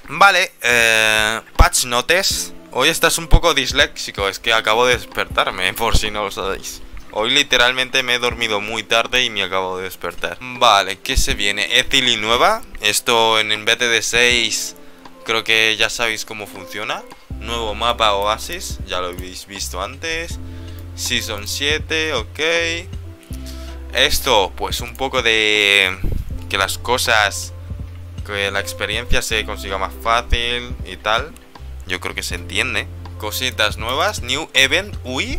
Vale, patch notes. Hoy estás un poco disléxico, es que acabo de despertarme, por si no lo sabéis. Hoy literalmente me he dormido muy tarde y me acabo de despertar. Vale, ¿qué se viene? Ethily nueva. Esto en BTD 6 creo que ya sabéis cómo funciona. Nuevo mapa Oasis, ya lo habéis visto antes. Season 7, ok. Esto, pues un poco de que las cosas, que la experiencia se consiga más fácil y tal. Yo creo que se entiende. Cositas nuevas, new event, uy.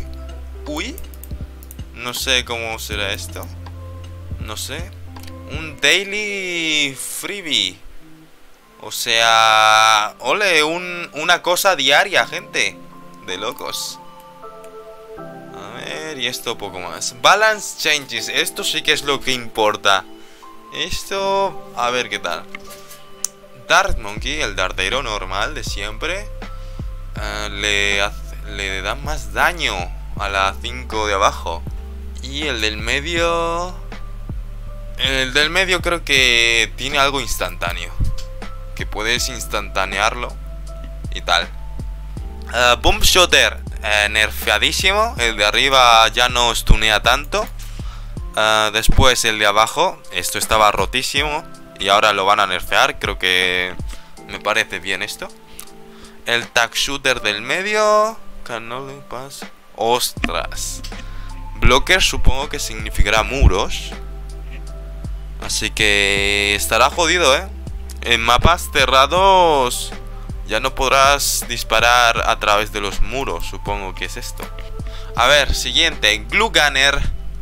No sé cómo será esto. No sé. Un daily freebie. O sea, ole, una cosa diaria, gente. De locos. A ver, y esto poco más. Balance changes, esto sí que es lo que importa. Esto, a ver qué tal. Dart Monkey, el dardero normal de siempre, le da más daño a la 5 de abajo. Y el del medio... El del medio creo que tiene algo instantáneo, que puedes instantanearlo y tal. Bomb Shooter, nerfeadísimo. El de arriba ya no stunea tanto. Después el de abajo, esto estaba rotísimo y ahora lo van a nerfear. Creo que me parece bien esto. El tag shooter del medio, Canole Pass. Ostras. Blocker supongo que significará muros. Así que estará jodido, En mapas cerrados ya no podrás disparar a través de los muros. Supongo que es esto. A ver, siguiente, Glue Gunner.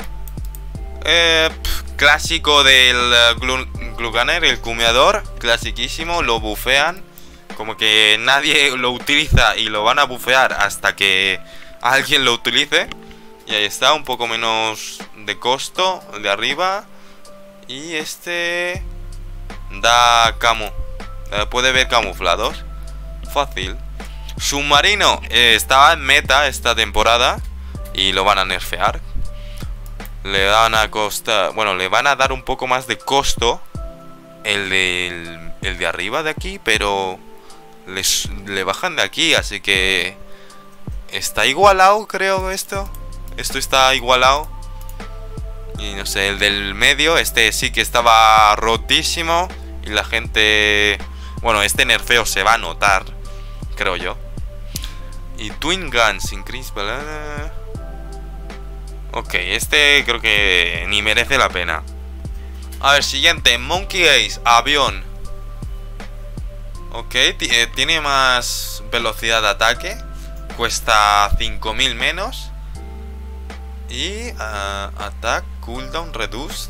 Clásico del Glue Gunner, el cumeador. Clasiquísimo, lo bufean. Como que nadie lo utiliza y lo van a bufear hasta que alguien lo utilice. Y ahí está, un poco menos de costo, el de arriba. Y este da camo, puede ver camuflados. Fácil. Submarino, estaba en meta esta temporada y lo van a nerfear. Le dan a costa, bueno, le van a dar un poco más de costo el de arriba de aquí, pero le bajan de aquí, así que está igualado, creo esto. Esto está igualado. Y no sé, el del medio, este sí que estaba rotísimo. Y la gente... Bueno, este nerfeo se va a notar, creo yo. Y Twin Guns, Increase... Ok, este creo que ni merece la pena. A ver, siguiente, Monkey Ace, avión. Ok, tiene más velocidad de ataque. Cuesta 5000 menos. Y attack cooldown reduced.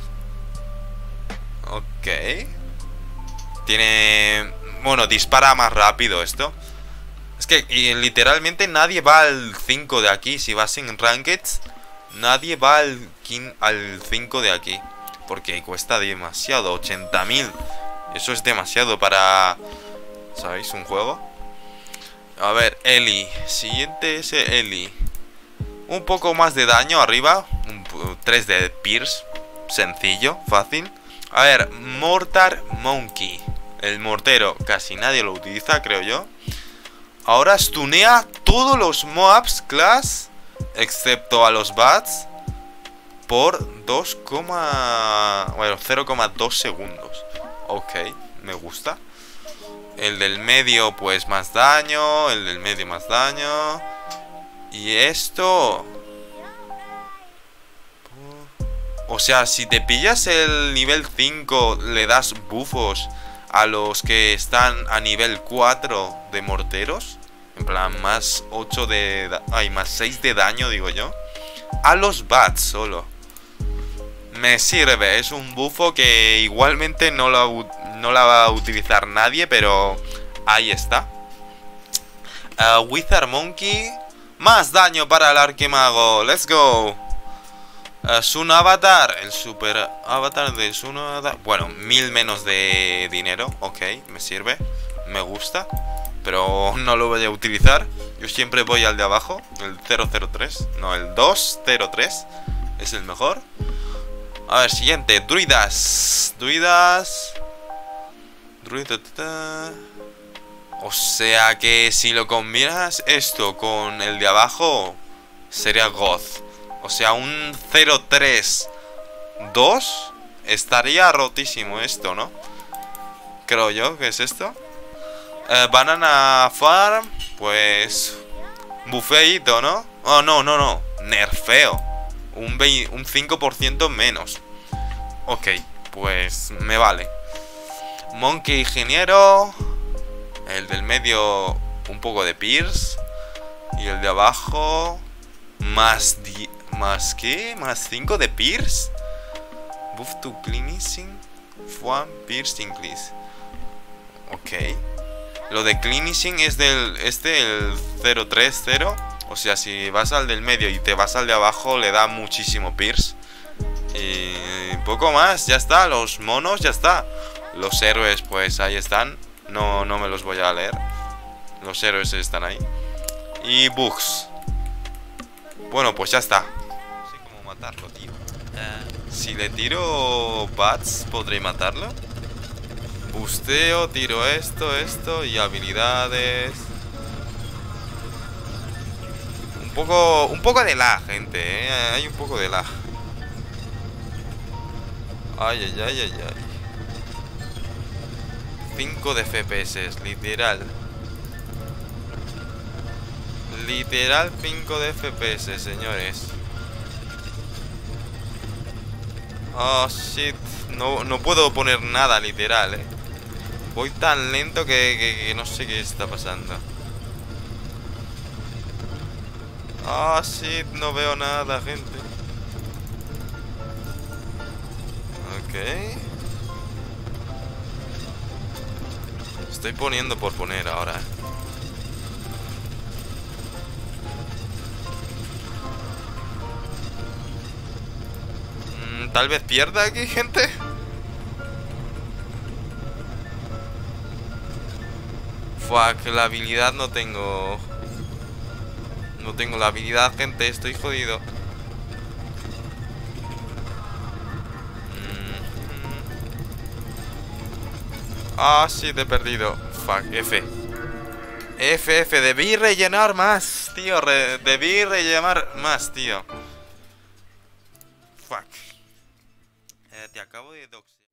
Ok. Tiene... Bueno, dispara más rápido esto. Es que literalmente nadie va al 5 de aquí. Si vas en Rankeds, nadie va al 5 de aquí, porque cuesta demasiado, 80.000. Eso es demasiado para... ¿Sabéis? Un juego. A ver, Ellie. Siguiente es Ellie. Un poco más de daño arriba. 3 de Pierce. Sencillo, fácil. A ver, Mortar Monkey. El mortero casi nadie lo utiliza, creo yo. Ahora stunea todos los mobs class, excepto a los bats, por 0,2 segundos. Ok, me gusta. El del medio pues más daño. El del medio más daño. Y esto... O sea, si te pillas el nivel 5, le das bufos a los que están a nivel 4 de morteros. En plan, más 8 de... Ay, más 6 de daño, digo yo. A los bats solo. Me sirve, es un bufo que igualmente no la va a utilizar nadie, pero ahí está. Wizard Monkey. Más daño para el arquimago, let's go. Sun Avatar, el super avatar de Sun Avatar. Bueno, 1000 menos de dinero. Ok, me sirve, me gusta, pero no lo voy a utilizar. Yo siempre voy al de abajo, el 003. No, el 203 es el mejor. A ver, siguiente, druidas. sea que si lo combinas esto con el de abajo, sería God. O sea, un 0-3-2 estaría rotísimo esto, ¿no? Creo yo, ¿qué es esto? Banana Farm, pues... bufeito, ¿no? Oh, no, nerfeo. Un 5% menos. Ok, pues me vale. Monkey Ingeniero. El del medio un poco de Pierce. Y el de abajo ¿más qué? ¿Más 5 de Pierce? Buff to Cleansing One Pierce Increase. Ok. Lo de Cleansing es del... el 030. O sea, si vas al del medio y te vas al de abajo, le da muchísimo Pierce. Y poco más, ya está. Los monos, ya está. Los héroes, pues ahí están. No me los voy a leer. Los héroes están ahí. Y bugs. Bueno, pues ya está. No sé cómo matarlo, tío. Si le tiro bats, ¿podré matarlo? Busteo, tiro esto y habilidades. Un poco de lag, gente, hay un poco de lag. Ay. 5 de FPS, literal. Literal 5 de FPS, señores. Oh, shit. No puedo poner nada, literal, Voy tan lento que no sé qué está pasando. Ah, shit, no veo nada, gente. Ok. Estoy poniendo por poner ahora. Tal vez pierda aquí, gente. Fuck, la habilidad no tengo. No tengo la habilidad, gente, estoy jodido. Ah, sí, te he perdido. Fuck, F, debí rellenar más, tío. Debí rellenar más, tío. Fuck. Te acabo de doxear.